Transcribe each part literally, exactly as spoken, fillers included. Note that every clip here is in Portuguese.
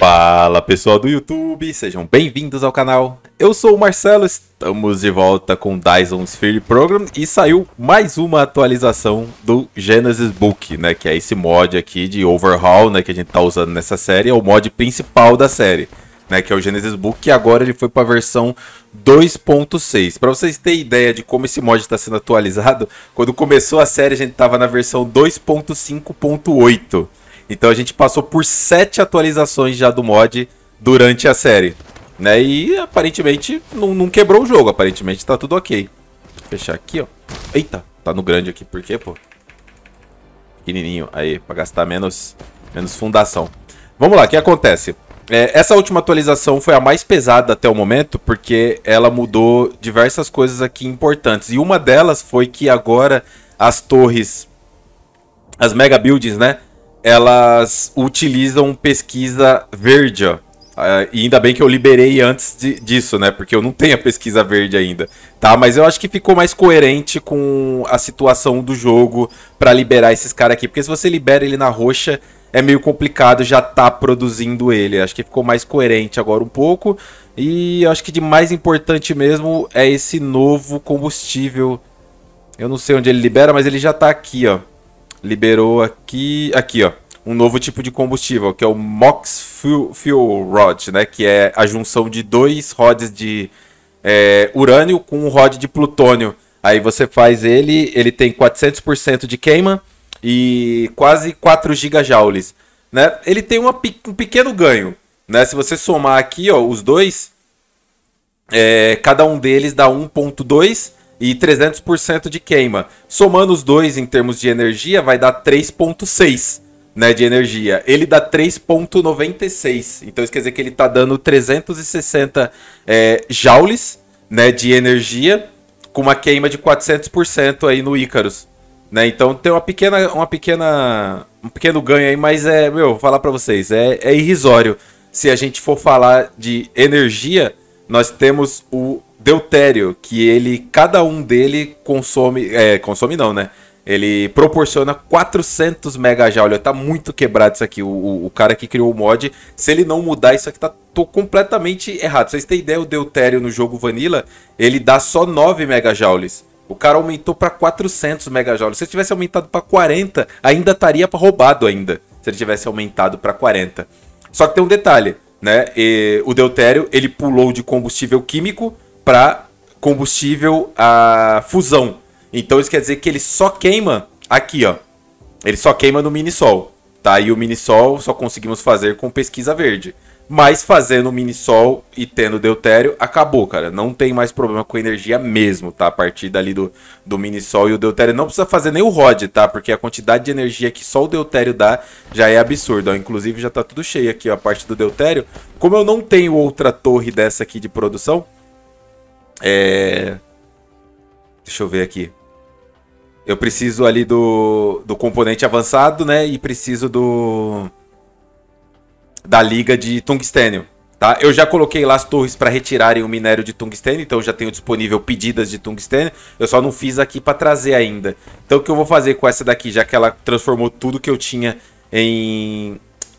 Fala pessoal do YouTube, sejam bem-vindos ao canal. Eu sou o Marcelo, estamos de volta com Dyson Sphere Program e saiu mais uma atualização do Genesis Book, né, que é esse mod aqui de overhaul, né, que a gente tá usando nessa série, é o mod principal da série, né, que é o Genesis Book, e agora ele foi para a versão dois ponto seis. Para vocês terem ideia de como esse mod está sendo atualizado, quando começou a série a gente tava na versão dois ponto cinco ponto oito. Então a gente passou por sete atualizações já do mod durante a série, né? E aparentemente não, não quebrou o jogo, aparentemente tá tudo ok. Vou fechar aqui, ó. Eita, tá no grande aqui, por quê, pô? Pequenininho, aí, pra gastar menos, menos fundação. Vamos lá, o que acontece? É, essa última atualização foi a mais pesada até o momento, porque ela mudou diversas coisas aqui importantes. E uma delas foi que agora as torres, as mega buildings, né? Elas utilizam pesquisa verde, ó. Uh, e ainda bem que eu liberei antes de, disso, né? Porque eu não tenho a pesquisa verde ainda, tá? Mas eu acho que ficou mais coerente com a situação do jogo pra liberar esses caras aqui. Porque se você libera ele na roxa, é meio complicado já tá produzindo ele. Acho que ficou mais coerente agora um pouco. E acho que de mais importante mesmo é esse novo combustível. Eu não sei onde ele libera, mas ele já tá aqui, ó. Liberou aqui, aqui ó, um novo tipo de combustível, que é o Mox Fuel, Fuel Rod, né? Que é a junção de dois rods de é, urânio com um rod de plutônio. Aí você faz ele, ele tem quatrocentos por cento de queima e quase quatro gigajoules, né? Ele tem uma, um pequeno ganho, né? Se você somar aqui, ó, os dois, é, cada um deles dá um ponto dois e trezentos por cento de queima. Somando os dois em termos de energia, vai dar três ponto seis, né, de energia. Ele dá três ponto noventa e seis. Então isso quer dizer que ele está dando trezentos e sessenta é, joules, né, de energia, com uma queima de quatrocentos por cento aí no Icarus, né? Então tem uma pequena, uma pequena, um pequeno ganho aí, mas é, meu, vou falar para vocês, é, é irrisório. Se a gente for falar de energia, nós temos o deutério, que ele, cada um dele consome, é, consome não, né? Ele proporciona quatrocentos megajoules. Tá muito quebrado isso aqui. O, o, o cara que criou o mod, se ele não mudar isso aqui, tá tô completamente errado. Pra vocês terem ideia, o deutério no jogo Vanilla, ele dá só nove megajoules. O cara aumentou para quatrocentos megajoules. Se ele tivesse aumentado para quarenta, ainda estaria roubado ainda. Se ele tivesse aumentado para quarenta. Só que tem um detalhe, né? E o deutério, ele pulou de combustível químico para combustível a fusão. Então isso quer dizer que ele só queima aqui, ó. Ele só queima no Minisol, tá? E o Minisol só conseguimos fazer com pesquisa verde. Mas fazendo o Minisol e tendo deutério, acabou, cara. Não tem mais problema com energia mesmo, tá? A partir dali do, do Minisol e o deutério não precisa fazer nem o rod, tá? Porque a quantidade de energia que só o deutério dá já é absurda. Inclusive já tá tudo cheio aqui, ó, a parte do deutério. Como eu não tenho outra torre dessa aqui de produção, É... deixa eu ver aqui. Eu preciso ali do, do componente avançado, né? E preciso do da liga de tungstênio, tá? Eu já coloquei lá as torres para retirarem o minério de tungstênio, então já tenho disponível pedidas de tungstênio. Eu só não fiz aqui para trazer ainda. Então o que eu vou fazer com essa daqui, já que ela transformou tudo que eu tinha em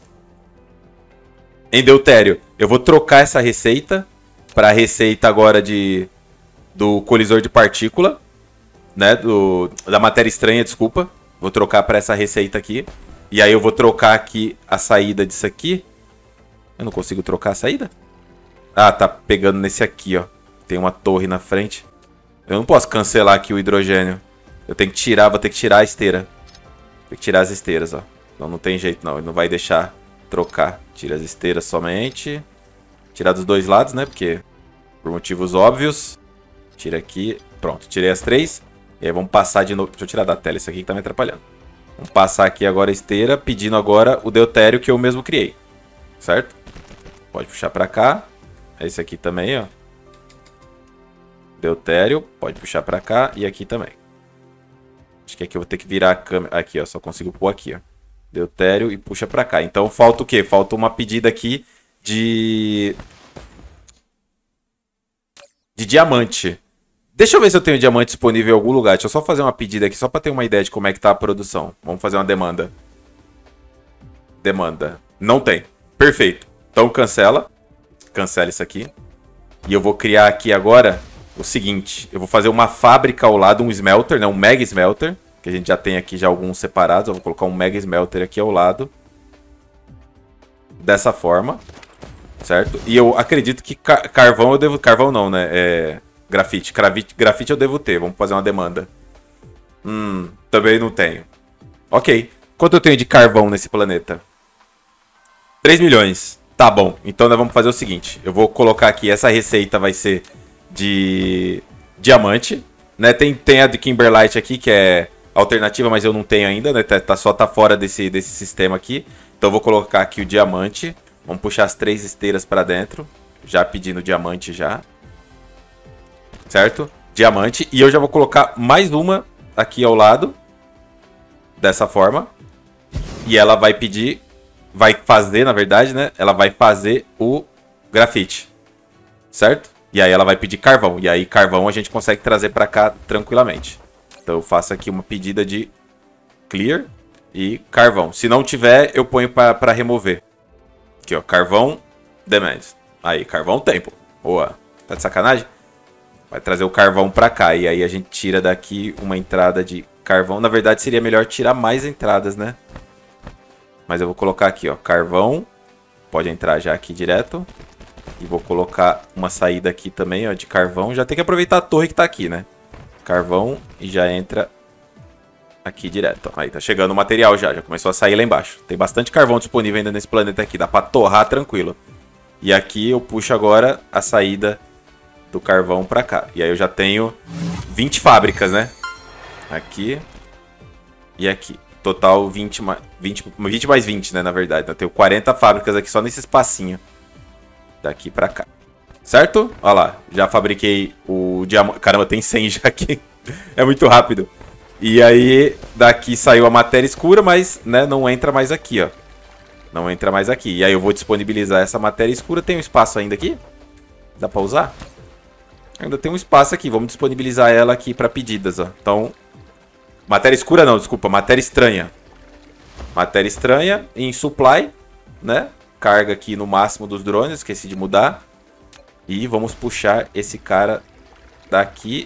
em deutério, eu vou trocar essa receita para a receita agora de do colisor de partícula, né, do da matéria estranha, desculpa. Vou trocar para essa receita aqui. E aí eu vou trocar aqui a saída disso aqui. Eu não consigo trocar a saída? Ah, tá pegando nesse aqui, ó. Tem uma torre na frente. Eu não posso cancelar aqui o hidrogênio. Eu tenho que tirar, vou ter que tirar a esteira. Tem que tirar as esteiras, ó. Não, não tem jeito não, ele não vai deixar trocar. Tira as esteiras somente. Tirar dos dois lados, né, porque por motivos óbvios. Tira aqui. Pronto, tirei as três. E aí vamos passar de novo. Deixa eu tirar da tela isso aqui que tá me atrapalhando. Vamos passar aqui agora a esteira, pedindo agora o deutério que eu mesmo criei. Certo? Pode puxar pra cá. Esse aqui também, ó. Deutério. Pode puxar pra cá. E aqui também. Acho que aqui eu vou ter que virar a câmera. Aqui, ó. Só consigo pôr aqui, ó. Deutério e puxa pra cá. Então falta o quê? Falta uma pedida aqui de... de diamante. Deixa eu ver se eu tenho diamante disponível em algum lugar. Deixa eu só fazer uma pedida aqui, só para ter uma ideia de como é que tá a produção. Vamos fazer uma demanda. Demanda. Não tem. Perfeito. Então cancela. Cancela isso aqui. E eu vou criar aqui agora o seguinte. Eu vou fazer uma fábrica ao lado, um smelter, né? Um mega smelter. Que a gente já tem aqui já alguns separados. Eu vou colocar um mega smelter aqui ao lado. Dessa forma. Certo? E eu acredito que car carvão eu devo... Carvão não, né? É... Grafite. Grafite. Grafite eu devo ter. Vamos fazer uma demanda. Hum, também não tenho. Ok. Quanto eu tenho de carvão nesse planeta? três milhões. Tá bom. Então nós vamos fazer o seguinte. Eu vou colocar aqui. Essa receita vai ser de diamante. Né? Tem, tem a de Kimberlite aqui, que é alternativa, mas eu não tenho ainda. Né? Tá, só tá fora desse, desse sistema aqui. Então eu vou colocar aqui o diamante. Vamos puxar as três esteiras para dentro. Já pedindo diamante já. Certo? Diamante. E eu já vou colocar mais uma aqui ao lado. Dessa forma. E ela vai pedir... Vai fazer, na verdade, né? Ela vai fazer o grafite. Certo? E aí ela vai pedir carvão. E aí carvão a gente consegue trazer para cá tranquilamente. Então eu faço aqui uma pedida de clear e carvão. Se não tiver, eu ponho para remover. Aqui, ó. Carvão, demand. Aí, carvão tempo. Boa. Tá de sacanagem? Vai trazer o carvão para cá. E aí a gente tira daqui uma entrada de carvão. Na verdade, seria melhor tirar mais entradas, né? Mas eu vou colocar aqui, ó. Carvão. Pode entrar já aqui direto. E vou colocar uma saída aqui também, ó, de carvão. Já tem que aproveitar a torre que tá aqui, né? Carvão e já entra aqui direto. Ó. Aí tá chegando o material já. Já começou a sair lá embaixo. Tem bastante carvão disponível ainda nesse planeta aqui. Dá pra torrar tranquilo. E aqui eu puxo agora a saída do carvão pra cá. E aí eu já tenho vinte fábricas, né? Aqui e aqui. Total vinte, vinte, vinte mais vinte, né? Na verdade. Eu tenho quarenta fábricas aqui só nesse espacinho. Daqui pra cá. Certo? Olha lá. Já fabriquei o diamante. Caramba, tem cem já aqui. É muito rápido. E aí, daqui saiu a matéria escura, mas né, não entra mais aqui, ó. Não entra mais aqui. E aí eu vou disponibilizar essa matéria escura. Tem um espaço ainda aqui? Dá pra usar? Ainda tem um espaço aqui. Vamos disponibilizar ela aqui pra pedidas, ó. Então... Matéria escura não, desculpa. Matéria estranha. Matéria estranha em supply, né? Carga aqui no máximo dos drones. Esqueci de mudar. E vamos puxar esse cara daqui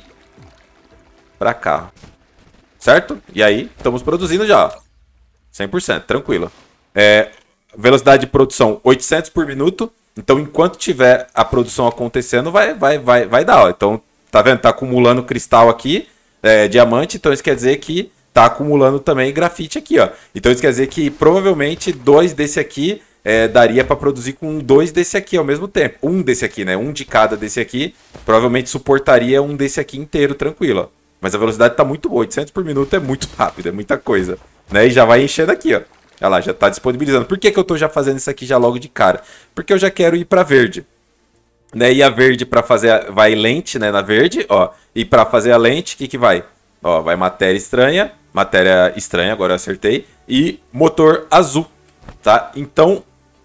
pra cá. Certo? E aí, estamos produzindo já. cem por cento, tranquilo. É, velocidade de produção oitocentos por minuto. Então, enquanto tiver a produção acontecendo, vai, vai, vai, vai dar. Ó. Então, tá vendo? Tá acumulando cristal aqui. É, diamante, então isso quer dizer que tá acumulando também grafite aqui, ó. Então isso quer dizer que provavelmente dois desse aqui é, daria para produzir com dois desse aqui ao mesmo tempo. Um desse aqui, né? Um de cada desse aqui, provavelmente suportaria um desse aqui inteiro, tranquilo, ó. Mas a velocidade tá muito boa, oitocentos por minuto é muito rápido, é muita coisa, né? E já vai enchendo aqui, ó. Olha lá, já tá disponibilizando. Por que que eu tô já fazendo isso aqui já logo de cara? Porque eu já quero ir para verde. Né, e a verde para fazer a, vai lente, né, na verde, ó. E para fazer a lente, o que que vai? Ó, vai matéria estranha, matéria estranha, agora eu acertei, e motor azul, tá? Então,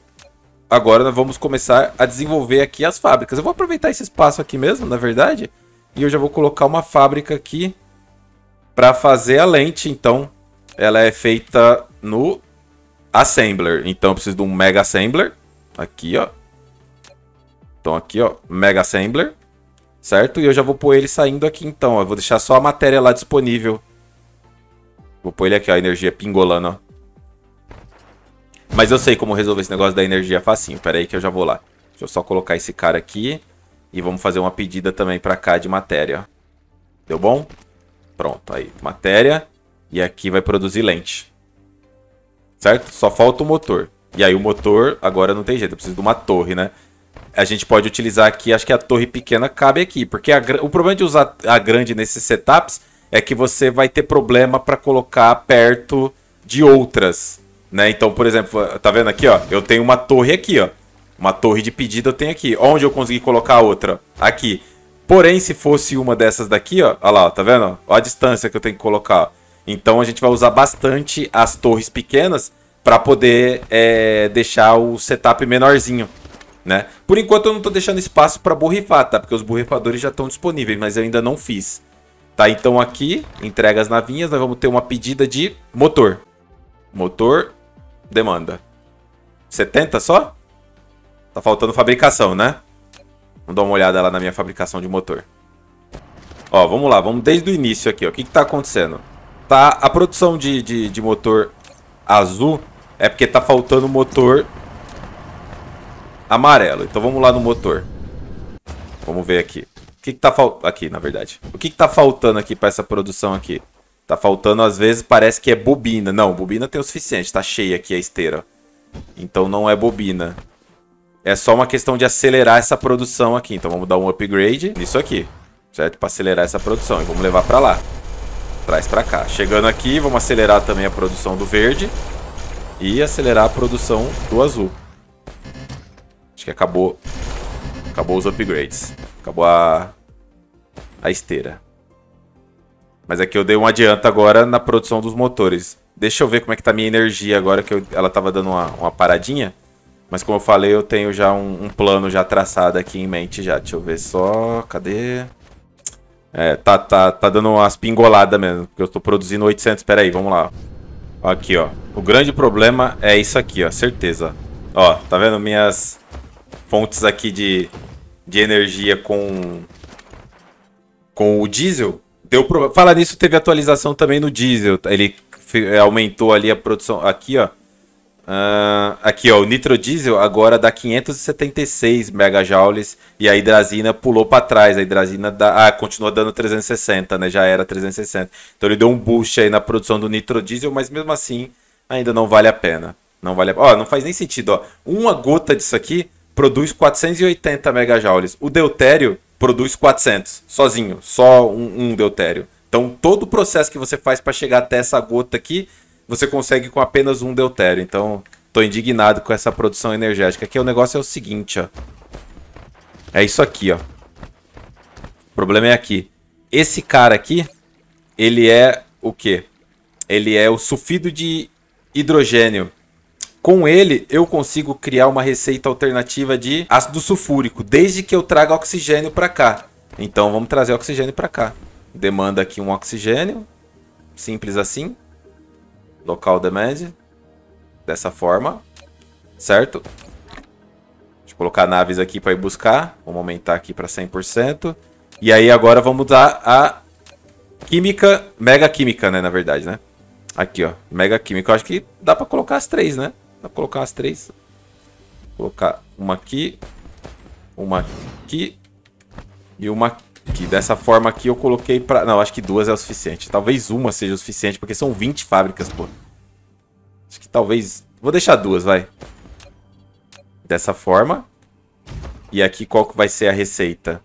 agora nós vamos começar a desenvolver aqui as fábricas. Eu vou aproveitar esse espaço aqui mesmo, na verdade, e eu já vou colocar uma fábrica aqui para fazer a lente. Então, ela é feita no assembler. Então, eu preciso de um mega assembler aqui, ó. Então aqui, ó, Mega Assembler, certo? E eu já vou pôr ele saindo aqui, então, ó. Eu vou deixar só a matéria lá disponível. Vou pôr ele aqui, ó, a energia pingolando, ó. Mas eu sei como resolver esse negócio da energia facinho. Pera aí que eu já vou lá. Deixa eu só colocar esse cara aqui. E vamos fazer uma pedida também pra cá de matéria, ó. Deu bom? Pronto, aí, matéria. E aqui vai produzir lente. Certo? Só falta o motor. E aí o motor, agora não tem jeito, eu preciso de uma torre, né? A gente pode utilizar aqui, acho que a torre pequena cabe aqui. Porque a, o problema de usar a grande nesses setups é que você vai ter problema para colocar perto de outras, né? Então, por exemplo, tá vendo aqui, ó? Eu tenho uma torre aqui, ó. Uma torre de pedido eu tenho aqui. Onde eu consegui colocar a outra? Aqui. Porém, se fosse uma dessas daqui, ó. Olha lá, ó, tá vendo? Ó a distância que eu tenho que colocar. Então, a gente vai usar bastante as torres pequenas para poder é, deixar o setup menorzinho. Né? Por enquanto eu não estou deixando espaço para borrifar, tá? Porque os borrifadores já estão disponíveis, mas eu ainda não fiz. Tá? Então aqui, entrega as navinhas, nós vamos ter uma pedida de motor. Motor, demanda. setenta só? Tá faltando fabricação, né? Vamos dar uma olhada lá na minha fabricação de motor. Ó, vamos lá, vamos desde o início aqui, ó. O que que tá acontecendo? Tá, a produção de, de, de motor azul é porque tá faltando motor amarelo. Então vamos lá no motor. Vamos ver aqui. O que que tá faltando? Aqui, na verdade. O que que tá faltando aqui pra essa produção aqui? Tá faltando, às vezes, parece que é bobina. Não, bobina tem o suficiente. Tá cheia aqui a esteira. Então não é bobina. É só uma questão de acelerar essa produção aqui. Então vamos dar um upgrade nisso aqui. Certo? Para acelerar essa produção. E vamos levar para lá. Traz para cá. Chegando aqui, vamos acelerar também a produção do verde. E acelerar a produção do azul. Acho que acabou. Acabou os upgrades. Acabou a, a esteira. Mas aqui eu dei um adianto agora na produção dos motores. Deixa eu ver como é que tá a minha energia agora, que eu, ela tava dando uma, uma paradinha. Mas como eu falei, eu tenho já um, um plano já traçado aqui em mente já. Deixa eu ver só. Cadê? É, tá, tá, tá dando umas pingoladas mesmo. Porque eu tô produzindo oitocentos. Pera aí, vamos lá. Aqui, ó. O grande problema é isso aqui, ó. Certeza. Ó, tá vendo minhas fontes aqui de, de energia com, com o diesel? Deu pro... Fala nisso, teve atualização também no diesel. Ele aumentou ali a produção. Aqui, ó. Uh, aqui, ó, o nitrodiesel agora dá quinhentos e setenta e seis megajoules e a hidrazina pulou para trás. A hidrazina dá, ah, continua dando trezentos e sessenta, né? Já era trezentos e sessenta. Então ele deu um boost aí na produção do nitrodiesel, mas mesmo assim ainda não vale a pena. Não vale a... Ó, não faz nem sentido, ó. Uma gota disso aqui produz quatrocentos e oitenta megajoules. O deutério produz quatrocentos, sozinho, só um, um deutério. Então todo o processo que você faz para chegar até essa gota aqui você consegue com apenas um deutério. Então, tô indignado com essa produção energética. Aqui o negócio é o seguinte, ó. É isso aqui, ó. O problema é aqui. Esse cara aqui, ele é o quê? Ele é o sulfido de hidrogênio. Com ele, eu consigo criar uma receita alternativa de ácido sulfúrico, desde que eu traga oxigênio para cá. Então, vamos trazer oxigênio para cá. Demanda aqui um oxigênio. Simples assim. Local demand. Dessa forma. Certo? Deixa eu colocar naves aqui para ir buscar. Vamos aumentar aqui para cem por cento. E aí agora vamos dar a química, mega química, né, na verdade, né? Aqui, ó, mega química. Eu acho que dá para colocar as três, né? Dá para colocar as três. Vou colocar uma aqui, uma aqui e uma aqui. Dessa forma aqui eu coloquei para... Não, acho que duas é o suficiente. Talvez uma seja o suficiente, porque são vinte fábricas, pô. Acho que talvez... Vou deixar duas, vai. Dessa forma. E aqui qual que vai ser a receita?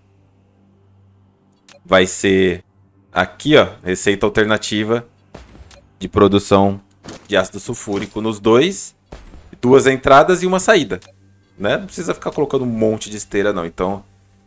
Vai ser aqui, ó, receita alternativa de produção de ácido sulfúrico nos dois. Duas entradas e uma saída, né? Não precisa ficar colocando um monte de esteira, não. Então...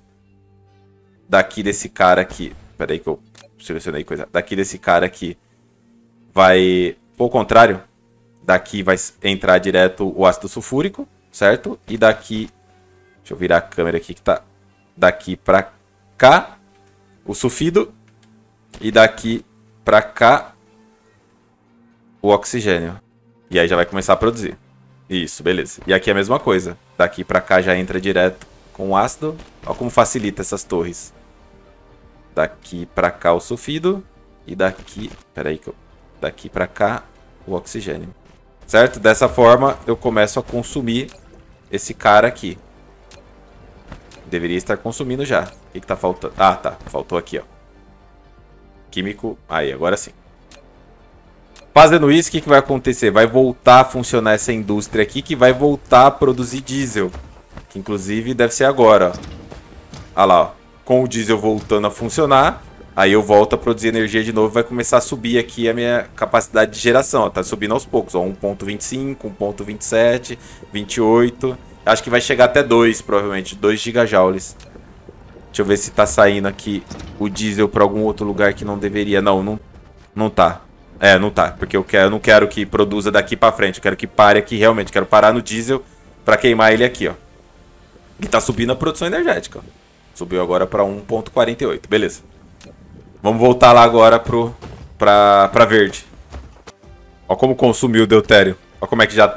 Daqui desse cara aqui... Pera aí que eu selecionei coisa. Daqui desse cara aqui vai... Ao contrário. Daqui vai entrar direto o ácido sulfúrico, certo? E daqui... Deixa eu virar a câmera aqui que tá... Daqui pra cá o sulfido. E daqui pra cá o oxigênio. E aí já vai começar a produzir. Isso, beleza. E aqui é a mesma coisa. Daqui pra cá já entra direto com o ácido. Olha como facilita essas torres. Daqui pra cá o sulfido. E daqui... Pera aí que eu... Daqui pra cá o oxigênio. Certo? Dessa forma eu começo a consumir esse cara aqui. Deveria estar consumindo já. O que que tá faltando? Ah, tá. Faltou aqui, ó. Químico. Aí, agora sim. Fazendo isso, o que que vai acontecer? Vai voltar a funcionar essa indústria aqui, que vai voltar a produzir diesel. Que inclusive deve ser agora, ó. Olha lá, ó. Com o diesel voltando a funcionar, aí eu volto a produzir energia de novo. Vai começar a subir aqui a minha capacidade de geração, ó. Tá subindo aos poucos, ó. um ponto vinte e cinco, um ponto vinte e sete, vinte e oito. Acho que vai chegar até dois, provavelmente. dois gigajoules. Deixa eu ver se tá saindo aqui o diesel para algum outro lugar que não deveria. Não, não, não tá. É, não tá. Porque eu, quero, eu não quero que produza daqui pra frente. Eu quero que pare aqui realmente. Quero parar no diesel pra queimar ele aqui, ó. E tá subindo a produção energética, ó. Subiu agora para um ponto quarenta e oito. Beleza. Vamos voltar lá agora pro, pra, pra verde. Ó como consumiu o deutério. Ó como é que já tá.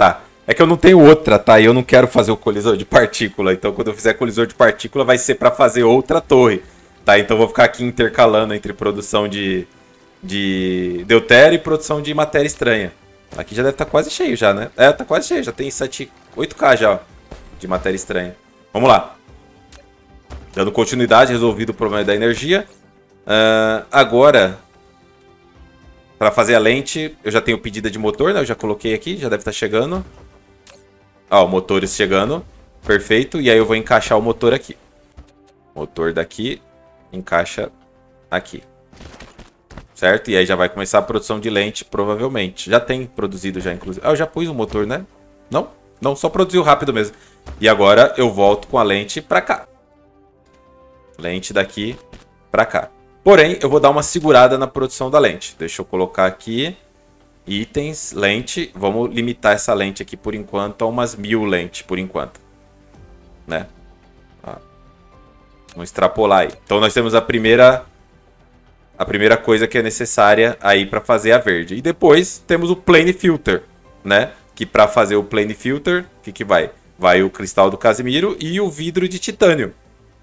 É que eu não tenho outra, tá? E eu não quero fazer o colisor de partícula. Então, quando eu fizer colisor de partícula, vai ser pra fazer outra torre, tá? Então, eu vou ficar aqui intercalando entre produção de, de deutério e produção de matéria estranha. Aqui já deve estar quase cheio já, né? É, tá quase cheio. Já tem sete, oito K já, ó, de matéria estranha. Vamos lá. Dando continuidade, resolvido o problema da energia. Uh, agora, para fazer a lente, eu já tenho pedida de motor, né? Eu já coloquei aqui, já deve estar chegando. Ó, o motor chegando. Perfeito. E aí eu vou encaixar o motor aqui. Motor daqui, encaixa aqui. Certo? E aí já vai começar a produção de lente, provavelmente. Já tem produzido já, inclusive. Ah, eu já pus o motor, né? Não? Não, só produziu rápido mesmo. E agora eu volto com a lente pra cá. Lente daqui pra cá. Porém, eu vou dar uma segurada na produção da lente. Deixa eu colocar aqui. Itens, lente. Vamos limitar essa lente aqui por enquanto a umas mil lentes, por enquanto. Né? Ó. Vamos extrapolar aí. Então nós temos a primeira... A primeira coisa que é necessária aí para fazer a verde. E depois temos o Plane Filter, né? Que para fazer o Plane Filter, o que, que vai? Vai o cristal do Casimiro e o vidro de titânio.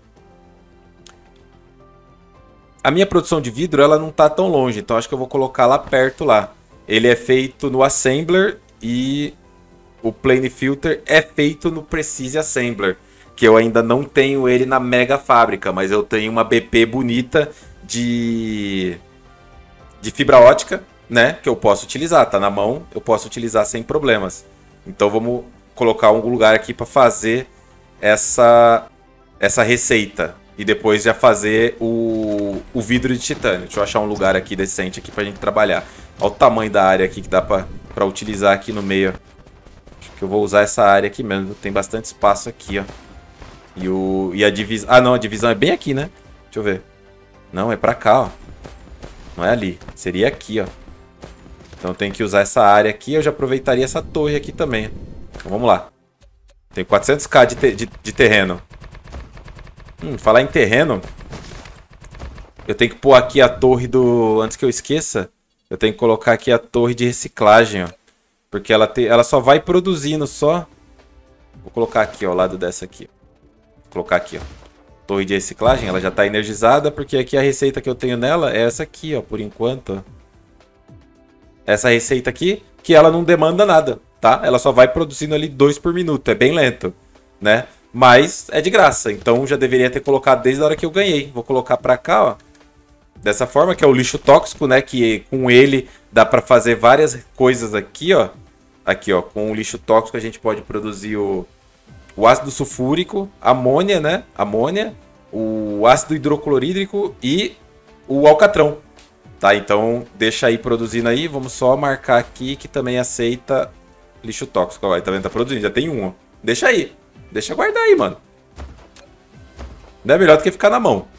A minha produção de vidro ela não tá tão longe, então acho que eu vou colocar lá perto lá. Ele é feito no Assembler e o Plane Filter é feito no Precise Assembler, que eu ainda não tenho ele na mega fábrica, mas eu tenho uma B P bonita de, de fibra ótica, né, que eu posso utilizar, tá na mão, eu posso utilizar sem problemas. Então vamos colocar um lugar aqui para fazer essa, essa receita. E depois já fazer o, o vidro de titânio. Deixa eu achar um lugar aqui decente aqui pra gente trabalhar. Olha o tamanho da área aqui que dá pra, pra utilizar aqui no meio. Acho que eu vou usar essa área aqui mesmo. Tem bastante espaço aqui, ó. E, o, e a divisão... Ah, não, a divisão é bem aqui, né? Deixa eu ver. Não, é pra cá, ó. Não é ali. Seria aqui, ó. Então tem que usar essa área aqui. Eu já aproveitaria essa torre aqui também. Então vamos lá. Tem quatrocentos K de, te, de, de terreno. Hum, falar em terreno, eu tenho que pôr aqui a torre do... Antes que eu esqueça, eu tenho que colocar aqui a torre de reciclagem, ó. Porque ela, te... ela só vai produzindo só... Vou colocar aqui, ó, ao lado dessa aqui. Vou colocar aqui, ó. Torre de reciclagem, ela já tá energizada, porque aqui a receita que eu tenho nela é essa aqui, ó, por enquanto. Essa receita aqui, que ela não demanda nada, tá? Ela só vai produzindo ali dois por minuto, é bem lento, né? Mas é de graça, então já deveria ter colocado desde a hora que eu ganhei. Vou colocar pra cá, ó. Dessa forma, que é o lixo tóxico, né? Que com ele dá pra fazer várias coisas aqui, ó. Aqui, ó. Com o lixo tóxico a gente pode produzir o, o ácido sulfúrico, amônia, né? Amônia, o ácido hidroclorídrico e o alcatrão. Tá, então deixa aí produzindo aí. Vamos só marcar aqui que também aceita lixo tóxico. Ó, tá vendo? Tá produzindo, já tem um, ó. Deixa aí. Deixa guardar aí, mano. Não é melhor do que ficar na mão.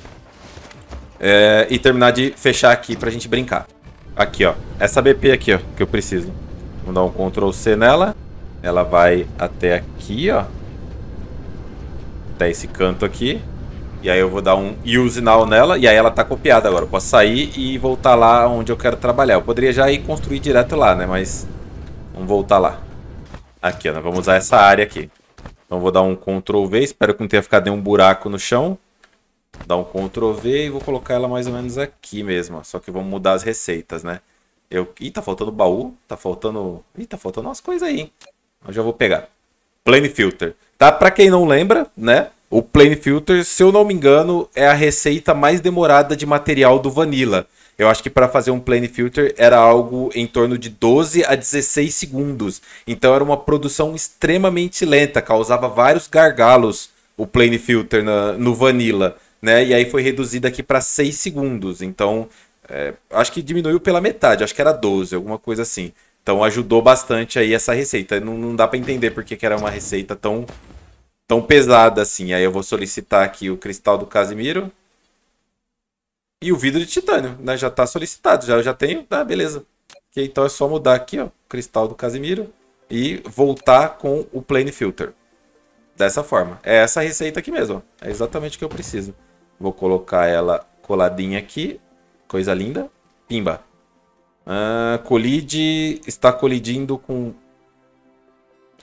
É, e terminar de fechar aqui pra gente brincar. Aqui, ó. Essa B P aqui, ó, que eu preciso. Vamos dar um control C nela. Ela vai até aqui, ó. Até esse canto aqui. E aí eu vou dar um use now nela. E aí ela tá copiada agora. Eu posso sair e voltar lá onde eu quero trabalhar. Eu poderia já ir construir direto lá, né? Mas vamos voltar lá. Aqui, ó. Nós vamos usar essa área aqui. Então vou dar um control V, espero que não tenha ficado nenhum buraco no chão. Dar um control V e vou colocar ela mais ou menos aqui mesmo. Só que vamos mudar as receitas, né? Eu... Ih, tá faltando baú, tá faltando... Ih, tá faltando umas coisas aí, hein? Eu já vou pegar. Plane Filter. Tá? Pra quem não lembra, né? O Plane Filter, se eu não me engano, é a receita mais demorada de material do Vanilla. Eu acho que para fazer um Plane Filter era algo em torno de doze a dezesseis segundos. Então era uma produção extremamente lenta, causava vários gargalos o Plane Filter na, no Vanilla, né? E aí foi reduzido aqui para seis segundos. Então é, acho que diminuiu pela metade, acho que era doze, alguma coisa assim. Então ajudou bastante aí essa receita. Não, não dá para entender porque que era uma receita tão, tão pesada assim. Aí eu vou solicitar aqui o cristal do Casimiro. E o vidro de titânio, né? Já está solicitado, já, já tenho, tá, beleza. Okay, então é só mudar aqui, ó, cristal do Casimiro e voltar com o Plane Filter. Dessa forma. É essa receita aqui mesmo, ó. É exatamente o que eu preciso. Vou colocar ela coladinha aqui, coisa linda. Pimba. Ah, colide, está colidindo com...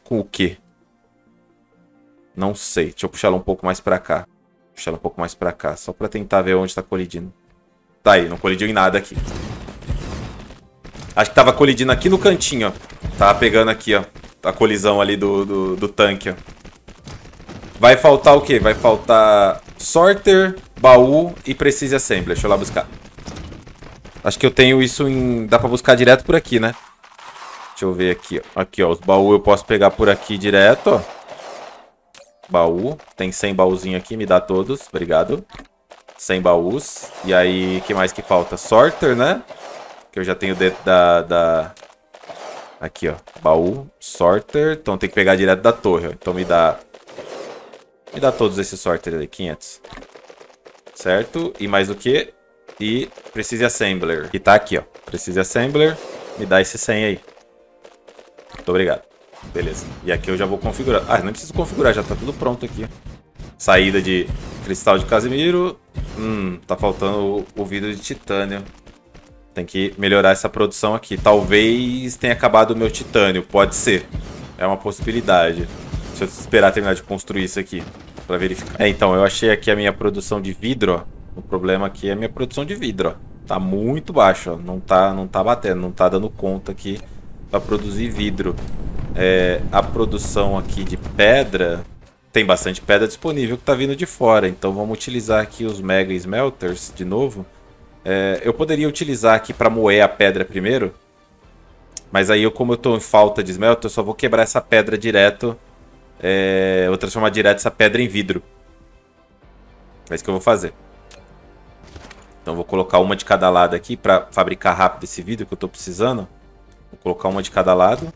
com o quê? Não sei. Deixa eu puxar ela um pouco mais pra cá. Puxar ela um pouco mais pra cá. Só pra tentar ver onde tá colidindo. Tá aí, não colidiu em nada aqui. Acho que tava colidindo aqui no cantinho, ó. Tava pegando aqui, ó. A colisão ali do, do, do tanque, ó. Vai faltar o quê? Vai faltar sorter, baú e precise assembly. Deixa eu lá buscar. Acho que eu tenho isso em... Dá pra buscar direto por aqui, né? Deixa eu ver aqui, ó. Aqui, ó. Os baús eu posso pegar por aqui direto, ó. Baú. Tem cem baúzinhos aqui. Me dá todos. Obrigado. cem baús. E aí, o que mais que falta? Sorter, né? Que eu já tenho dentro da... da... Aqui, ó. Baú. Sorter. Então tem que pegar direto da torre, ó. Então me dá... Me dá todos esses sorters aí. quinhentos. Certo? E mais o que? E Precise Assembler. Que tá aqui, ó. Precise Assembler. Me dá esse cem aí. Muito obrigado. Beleza. E aqui eu já vou configurar. Ah, não preciso configurar. Já tá tudo pronto aqui. Saída de cristal de Casimiro. Hum, tá faltando o, o vidro de titânio. Tem que melhorar essa produção aqui. Talvez tenha acabado o meu titânio. Pode ser. É uma possibilidade. Deixa eu esperar terminar de construir isso aqui. Pra verificar. É, então, eu achei aqui a minha produção de vidro, ó. O problema aqui é a minha produção de vidro, ó. Tá muito baixo, ó. Não tá, não tá batendo, não tá dando conta aqui pra produzir vidro. É, a produção aqui de pedra... Tem bastante pedra disponível que tá vindo de fora. Então vamos utilizar aqui os Mega Smelters de novo. É, eu poderia utilizar aqui pra moer a pedra primeiro. Mas aí, eu, como eu tô em falta de smelter, eu só vou quebrar essa pedra direto. É, eu vou transformar direto essa pedra em vidro. É isso que eu vou fazer. Então vou colocar uma de cada lado aqui para fabricar rápido esse vidro que eu tô precisando. Vou colocar uma de cada lado.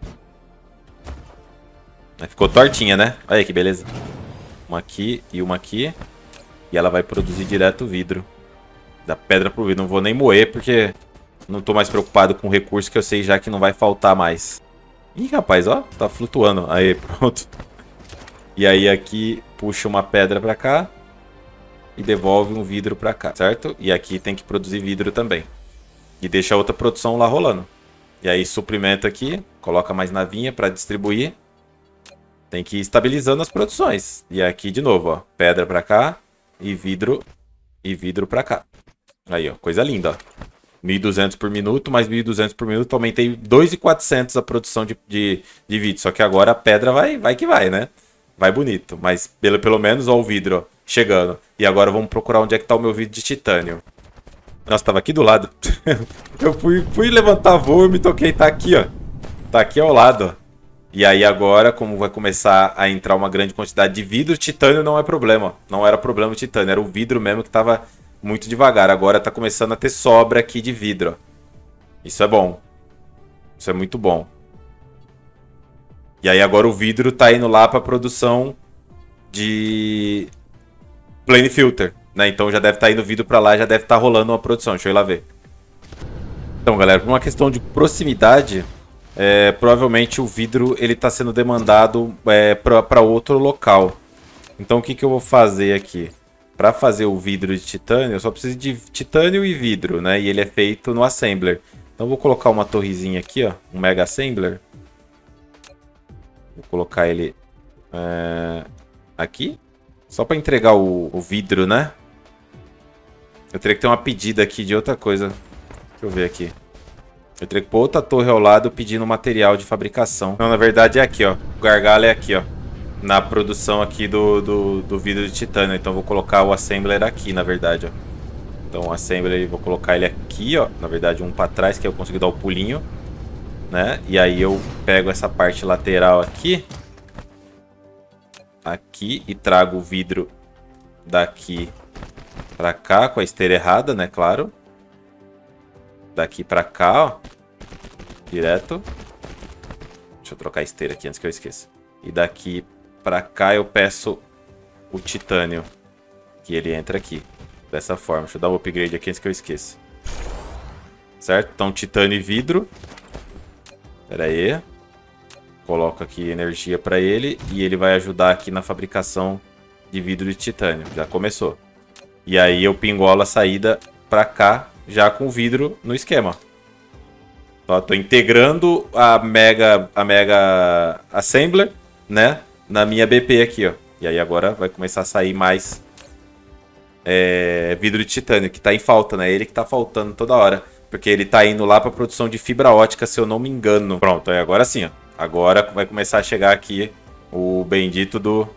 Ficou tortinha, né? Olha aí que beleza. Uma aqui e uma aqui. E ela vai produzir direto vidro. Da pedra pro vidro. Não vou nem moer porque não tô mais preocupado com o recurso que eu sei já que não vai faltar mais. Ih, rapaz, ó. Tá flutuando. Aí, pronto. E aí aqui puxa uma pedra pra cá. E devolve um vidro pra cá, certo? E aqui tem que produzir vidro também. E deixa a outra produção lá rolando. E aí suprimenta aqui. Coloca mais navinha pra distribuir. Tem que ir estabilizando as produções. E aqui de novo, ó. Pedra pra cá. E vidro. E vidro pra cá. Aí, ó. Coisa linda, ó. mil e duzentos por minuto, mais mil e duzentos por minuto. Aumentei dois mil e quatrocentos a produção de, de, de vidro. Só que agora a pedra vai, vai que vai, né? Vai bonito. Mas pelo, pelo menos, ó, o vidro, ó, chegando. E agora vamos procurar onde é que tá o meu vidro de titânio. Nossa, tava aqui do lado. Eu fui, fui levantar voo e me toquei. Tá aqui, ó. Tá aqui ao lado, ó. E aí agora, como vai começar a entrar uma grande quantidade de vidro, titânio não é problema. Não era problema o titânio, era o vidro mesmo que tava muito devagar. Agora tá começando a ter sobra aqui de vidro. Isso é bom. Isso é muito bom. E aí agora o vidro tá indo lá pra produção de plane filter, né? Então já deve estar indo vidro pra lá, já deve estar rolando uma produção. Deixa eu ir lá ver. Então, galera, por uma questão de proximidade... É, provavelmente o vidro ele está sendo demandado é, para outro local. Então o que, que eu vou fazer aqui? Para fazer o vidro de titânio, eu só preciso de titânio e vidro, né? E ele é feito no assembler. Então eu vou colocar uma torrezinha aqui, ó, um mega assembler. Vou colocar ele é, aqui, só para entregar o, o vidro, né? Eu teria que ter uma pedida aqui de outra coisa. Deixa eu ver aqui. Eu teria que pôr outra torre ao lado pedindo material de fabricação. Não, na verdade é aqui, ó. O gargalo é aqui, ó. Na produção aqui do, do, do vidro de titânio. Então eu vou colocar o assembler aqui, na verdade, ó. Então o assembler, vou colocar ele aqui, ó. Na verdade um para trás, que eu consigo dar o pulinho, né? E aí eu pego essa parte lateral aqui. Aqui e trago o vidro daqui pra cá, com a esteira errada, né? Claro. Daqui pra cá, ó. Direto. Deixa eu trocar a esteira aqui antes que eu esqueça. E daqui pra cá eu peço o titânio. Que ele entra aqui. Dessa forma. Deixa eu dar um upgrade aqui antes que eu esqueça. Certo? Então titânio e vidro. Pera aí. Coloco aqui energia pra ele. E ele vai ajudar aqui na fabricação de vidro de titânio. Já começou. E aí eu pingolo a saída pra cá. Já com o vidro no esquema. Ó, tô integrando a Mega, a Mega Assembler, né? Na minha B P aqui, ó. E aí agora vai começar a sair mais é, vidro de titânio, que tá em falta, né? Ele que tá faltando toda hora. Porque ele tá indo lá pra produção de fibra ótica, se eu não me engano. Pronto, aí agora sim, ó. Agora vai começar a chegar aqui o bendito do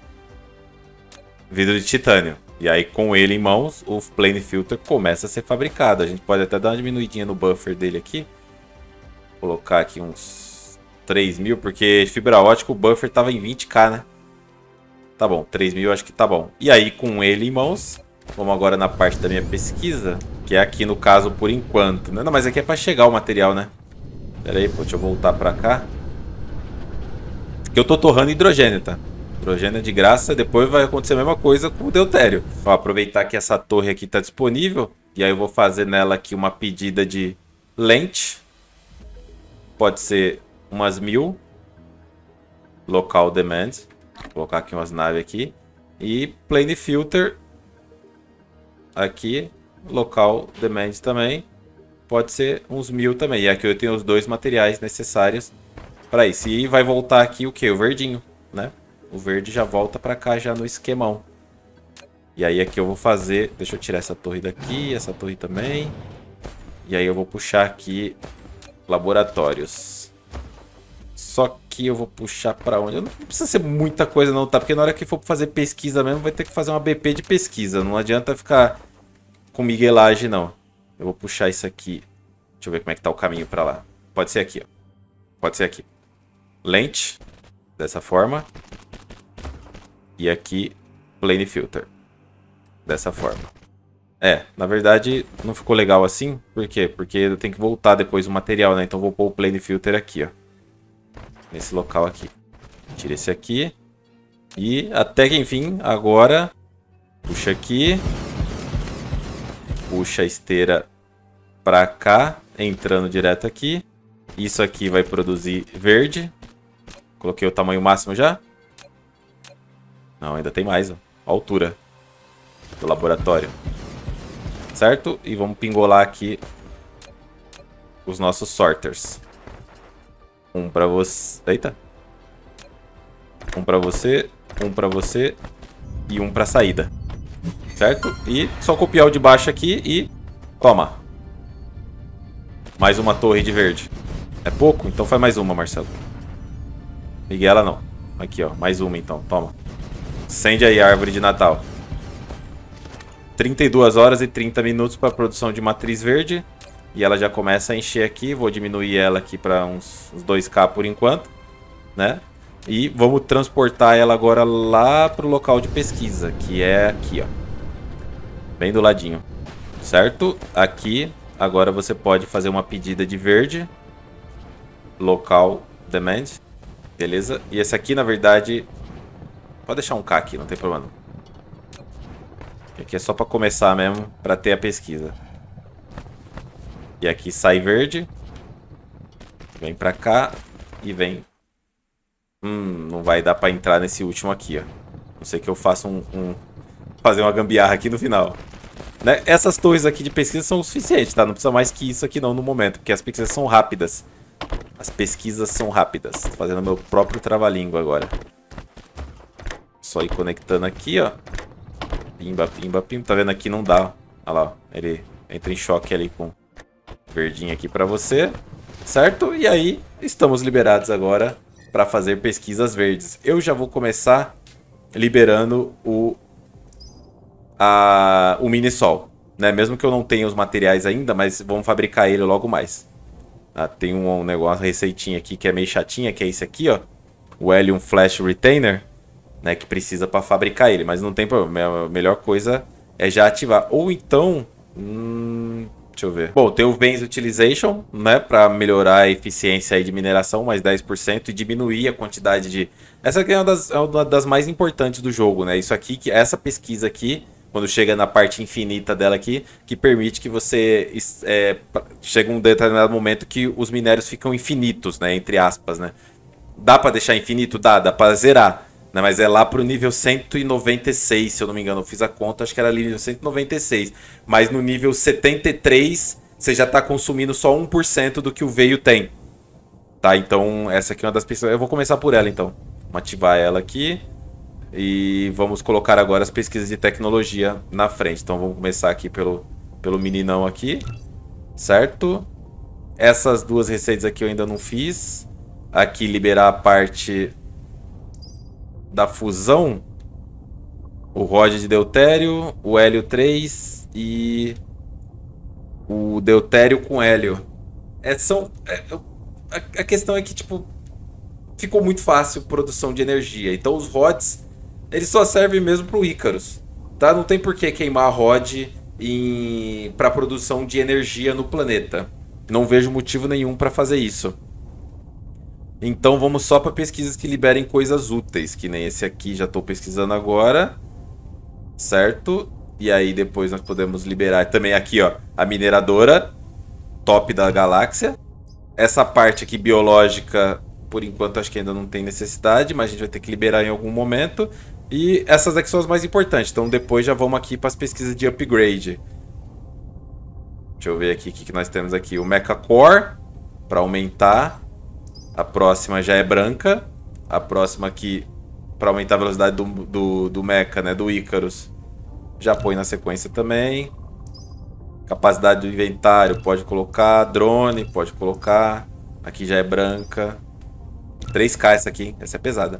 vidro de titânio. E aí com ele em mãos, o Plane Filter começa a ser fabricado. A gente pode até dar uma diminuidinha no buffer dele aqui. Colocar aqui uns três mil, porque fibra ótica o buffer tava em vinte k, né? Tá bom, três mil acho que tá bom. E aí com ele em mãos, vamos agora na parte da minha pesquisa, que é aqui no caso por enquanto, né? Não, mas aqui é pra chegar o material, né? Pera aí, pô, deixa eu voltar pra cá. Que eu tô torrando hidrogênio, tá? Hidrogênio é de graça, depois vai acontecer a mesma coisa com o deutério. Vou aproveitar que essa torre aqui tá disponível, e aí eu vou fazer nela aqui uma pedida de lente. Pode ser umas mil. Local demand. Vou colocar aqui umas naves aqui. E Plane Filter. Aqui. Local demand também. Pode ser uns mil também. E aqui eu tenho os dois materiais necessários para isso. E vai voltar aqui o que? O verdinho, né? O verde já volta para cá já no esquemão. E aí aqui eu vou fazer... Deixa eu tirar essa torre daqui, essa torre também. E aí eu vou puxar aqui laboratórios. Só que eu vou puxar para onde? Não precisa ser muita coisa não, tá? Porque na hora que for fazer pesquisa mesmo, vai ter que fazer uma B P de pesquisa. Não adianta ficar com miguelagem, não. Eu vou puxar isso aqui. Deixa eu ver como é que tá o caminho para lá. Pode ser aqui, ó. Pode ser aqui. Lente. Dessa forma. E aqui, Plane Filter. Dessa forma. É, na verdade, não ficou legal assim. Por quê? Porque eu tenho que voltar depois o material, né? Então vou pôr o Plane Filter aqui, ó. Nesse local aqui. Tira esse aqui. E até que enfim, agora... Puxa aqui. Puxa a esteira pra cá. Entrando direto aqui. Isso aqui vai produzir verde. Coloquei o tamanho máximo já. Não, ainda tem mais, ó. A altura do laboratório. Certo? E vamos pingolar aqui os nossos sorters. Um pra você... Eita. Um pra você, um pra você e um pra saída. Certo? E só copiar o de baixo aqui e... Toma. Mais uma torre de verde. É pouco? Então faz mais uma, Marcelo. Miguela não. Aqui, ó. Mais uma então. Toma. Acende aí a árvore de Natal. trinta e duas horas e trinta minutos para a produção de matriz verde. E ela já começa a encher aqui. Vou diminuir ela aqui para uns, uns dois K por enquanto, né? E vamos transportar ela agora lá para o local de pesquisa, que é aqui, ó. Bem do ladinho. Certo? Aqui, agora você pode fazer uma pedida de verde. Local demand. Beleza? E esse aqui, na verdade... Pode deixar um K aqui, não tem problema. Aqui é só para começar mesmo, para ter a pesquisa. E aqui sai verde. Vem para cá e vem... Hum, não vai dar para entrar nesse último aqui, ó. Não sei que eu faça um, um... fazer uma gambiarra aqui no final. Né? Essas torres aqui de pesquisa são o suficiente, tá? Não precisa mais que isso aqui não no momento, porque as pesquisas são rápidas. As pesquisas são rápidas. Tô fazendo meu próprio trava-língua agora. Só ir conectando aqui, ó. Pimba, pimba, pimba. Tá vendo aqui? Não dá. Olha lá, ó. Ele entra em choque ali com verdinho aqui pra você. Certo? E aí, estamos liberados agora para fazer pesquisas verdes. Eu já vou começar liberando o, a, o mini-sol. Né? Mesmo que eu não tenha os materiais ainda, mas vamos fabricar ele logo mais. Ah, tem um, um negócio, uma receitinha aqui que é meio chatinha, que é esse aqui, ó. O Helium Flash Retainer, né, que precisa para fabricar ele, mas não tem problema. A melhor coisa é já ativar. Ou então... Hum, deixa eu ver. Bom, tem o Veins Utilization, né, para melhorar a eficiência aí de mineração, mais dez por cento, e diminuir a quantidade de... Essa aqui é uma das, é uma das mais importantes do jogo, né? Isso aqui, que essa pesquisa aqui, quando chega na parte infinita dela aqui, que permite que você... É, chega um determinado momento que os minérios ficam infinitos, né, entre aspas, né? Dá para deixar infinito? Dá, dá para zerar. Né, mas é lá pro nível cento e noventa e seis, se eu não me engano. Eu fiz a conta, acho que era ali nível cento e noventa e seis. Mas no nível setenta e três, você já está consumindo só um por cento do que o veio tem. Tá, então essa aqui é uma das pesquisas. Eu vou começar por ela, então. Vamos ativar ela aqui. E vamos colocar agora as pesquisas de tecnologia na frente. Então vamos começar aqui pelo, pelo meninão aqui. Certo? Essas duas receitas aqui eu ainda não fiz. Aqui liberar a parte da fusão. O rod de deutério, o hélio três e o deutério com hélio. É, são, é, a, a questão é que, tipo, ficou muito fácil produção de energia. Então os rods, eles só servem mesmo pro Icarus. Tá? Não tem por que queimar rod para produção de energia no planeta. Não vejo motivo nenhum para fazer isso. Então vamos só para pesquisas que liberem coisas úteis, que nem esse aqui, já estou pesquisando agora. Certo? E aí depois nós podemos liberar também aqui, ó, a mineradora top da galáxia. Essa parte aqui biológica, por enquanto acho que ainda não tem necessidade, mas a gente vai ter que liberar em algum momento. E essas aqui são as mais importantes, então depois já vamos aqui para as pesquisas de upgrade. Deixa eu ver aqui o que, que nós temos aqui. O Mecha Core, para aumentar. A próxima já é branca. A próxima aqui, para aumentar a velocidade do, do, do Mecha, né, do Icarus. Já põe na sequência também. Capacidade do inventário, pode colocar. Drone, pode colocar. Aqui já é branca. três K essa aqui, essa é pesada.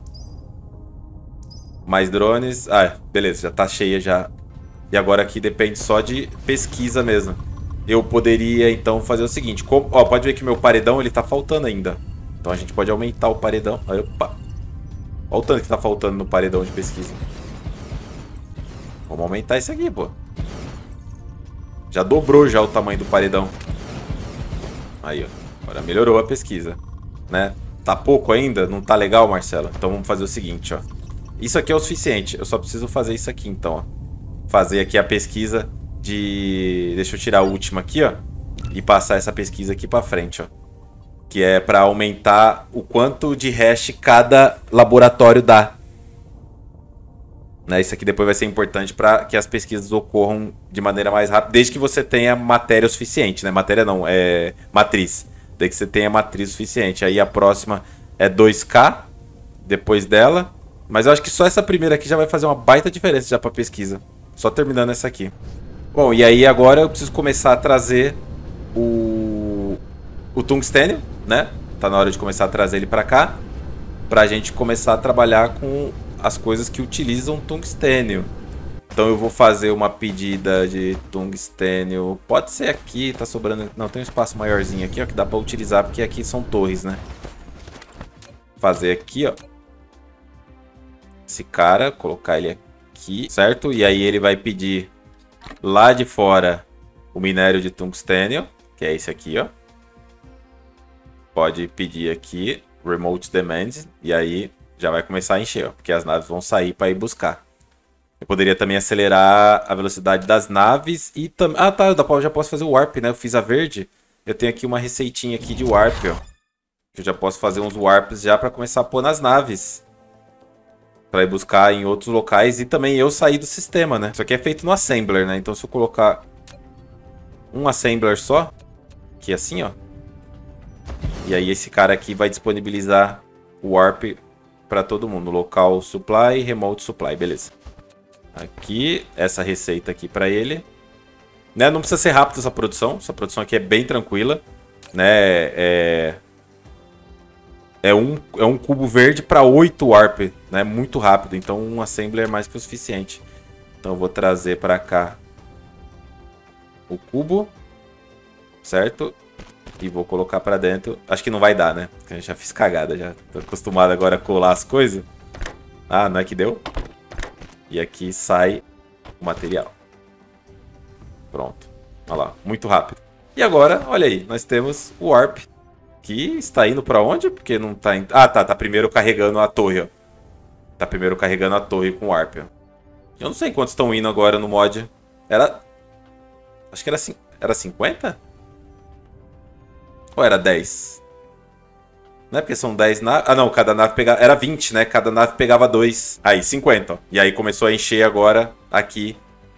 Mais drones. Ah, beleza, já tá cheia já. E agora aqui depende só de pesquisa mesmo. Eu poderia então fazer o seguinte, como, ó, pode ver que meu paredão ele tá faltando ainda. Então a gente pode aumentar o paredão. Opa. Olha o tanto que tá faltando no paredão de pesquisa. Vamos aumentar isso aqui, pô. Já dobrou já o tamanho do paredão. Aí, ó. Agora melhorou a pesquisa, né? Tá pouco ainda? Não tá legal, Marcelo? Então vamos fazer o seguinte, ó. Isso aqui é o suficiente. Eu só preciso fazer isso aqui, então, ó. Fazer aqui a pesquisa de... Deixa eu tirar a última aqui, ó. E passar essa pesquisa aqui pra frente, ó. Que é pra aumentar o quanto de hash cada laboratório dá. Né? Isso aqui depois vai ser importante para que as pesquisas ocorram de maneira mais rápida. Desde que você tenha matéria o suficiente, né? Matéria não, é matriz. Desde que você tenha matriz suficiente. Aí a próxima é dois K. Depois dela. Mas eu acho que só essa primeira aqui já vai fazer uma baita diferença já pra pesquisa. Só terminando essa aqui. Bom, e aí agora eu preciso começar a trazer o, o tungstênio, né? Tá na hora de começar a trazer ele pra cá. Pra gente começar a trabalhar com as coisas que utilizam tungstênio. Então eu vou fazer uma pedida de tungstênio. Pode ser aqui, tá sobrando... Não, tem um espaço maiorzinho aqui, ó, que dá pra utilizar, porque aqui são torres, né? Fazer aqui, ó. Esse cara, colocar ele aqui, certo? E aí ele vai pedir lá de fora o minério de tungstênio, que é esse aqui, ó. Pode pedir aqui, Remote Demand, e aí já vai começar a encher, ó, porque as naves vão sair para ir buscar. Eu poderia também acelerar a velocidade das naves e também... Ah, tá, eu já posso fazer o Warp, né? Eu fiz a verde. Eu tenho aqui uma receitinha aqui de Warp, ó. Eu já posso fazer uns Warps já para começar a pôr nas naves. Para ir buscar em outros locais e também eu sair do sistema, né? Isso aqui é feito no Assembler, né? Então se eu colocar um Assembler só, aqui assim, ó. E aí esse cara aqui vai disponibilizar o Warp para todo mundo. Local Supply, Remote Supply, beleza. Aqui, essa receita aqui para ele. Né? Não precisa ser rápido essa produção. Essa produção aqui é bem tranquila. Né? É... É um, é um cubo verde para oito Warp, né? Muito rápido, então um Assembler é mais que o suficiente. Então eu vou trazer para cá o cubo, certo? E vou colocar para dentro. Acho que não vai dar, né? Porque eu já fiz cagada, já tô acostumado agora a colar as coisas. Ah, não é que deu? E aqui sai o material. Pronto. Olha lá, muito rápido. E agora, olha aí, nós temos o Warp. Que está indo pra onde? Porque não tá indo... Ah, tá. Tá primeiro carregando a torre, ó. Tá primeiro carregando a torre com o Warp, ó. Eu não sei quantos estão indo agora no mod. Era... Acho que era, c... era cinquenta? Ou era dez? Não é porque são dez naves... Ah, não. Cada nave pegava... Era vinte, né? Cada nave pegava dois. Aí, cinquenta, ó. E aí começou a encher agora aqui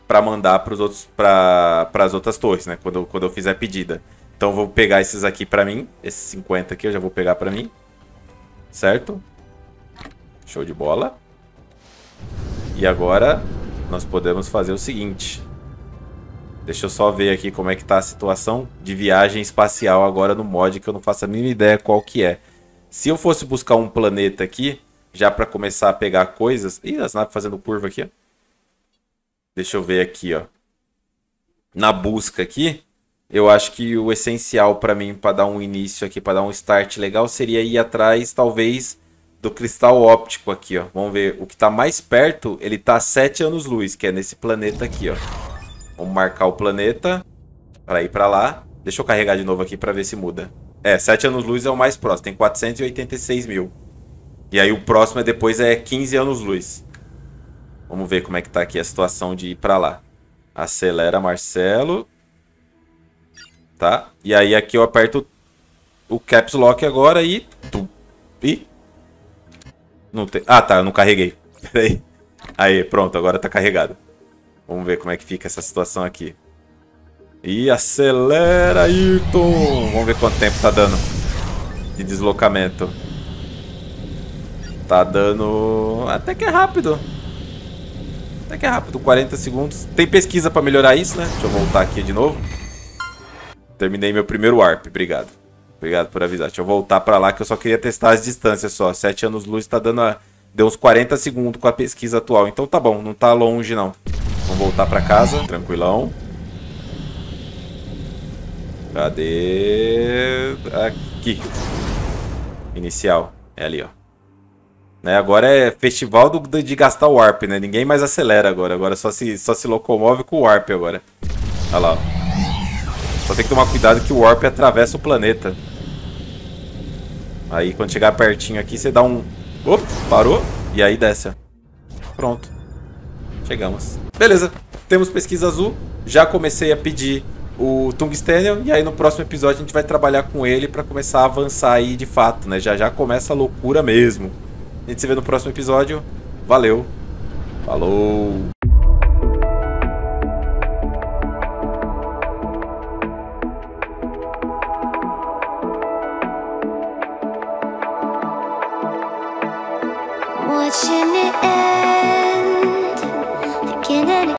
para mandar para os outros, para as outras torres, né? Quando, quando eu fizer a pedida. Então eu vou pegar esses aqui para mim, esses cinquenta aqui eu já vou pegar para mim, certo? Show de bola. E agora nós podemos fazer o seguinte. Deixa eu só ver aqui como é que tá a situação de viagem espacial agora no mod, que eu não faço a mínima ideia qual que é. Se eu fosse buscar um planeta aqui, já para começar a pegar coisas... Ih, as naves fazendo curva aqui, ó. Deixa eu ver aqui, ó. Na busca aqui, eu acho que o essencial para mim, para dar um início aqui, para dar um start legal, seria ir atrás, talvez, do cristal óptico aqui, ó. Vamos ver, o que tá mais perto, ele tá a sete anos-luz, que é nesse planeta aqui, ó. Vamos marcar o planeta para ir para lá. Deixa eu carregar de novo aqui para ver se muda. É, sete anos-luz é o mais próximo, tem quatrocentos e oitenta e seis mil. E aí o próximo é depois é quinze anos-luz. Vamos ver como é que tá aqui a situação de ir para lá. Acelera, Marcelo. Tá? E aí aqui eu aperto o Caps Lock agora e... e... Não tem... Ah, tá, eu não carreguei. Peraí. Aí, pronto, agora tá carregado. Vamos ver como é que fica essa situação aqui. E acelera, Ayrton! Vamos ver quanto tempo tá dando de deslocamento. Tá dando... Até que é rápido. Até que é rápido, quarenta segundos. Tem pesquisa pra melhorar isso, né? Deixa eu voltar aqui de novo. Terminei meu primeiro warp, obrigado. Obrigado por avisar. Deixa eu voltar pra lá que eu só queria testar as distâncias só. sete anos-luz tá dando... A... Deu uns quarenta segundos com a pesquisa atual. Então tá bom, não tá longe não. Vamos voltar pra casa, tranquilão. Cadê? Aqui. Inicial. É ali, ó. Né, agora é festival do, de gastar o warp, né? Ninguém mais acelera agora. Agora só se, só se locomove com o warp agora. Olha lá, ó. Só tem que tomar cuidado que o warp atravessa o planeta. Aí quando chegar pertinho aqui, você dá um... Opa, parou. E aí desce, ó. Pronto. Chegamos. Beleza. Temos pesquisa azul. Já comecei a pedir o Tungstênio. E aí no próximo episódio a gente vai trabalhar com ele pra começar a avançar aí de fato, né? Já já começa a loucura mesmo. A gente se vê no próximo episódio. Valeu. Falou.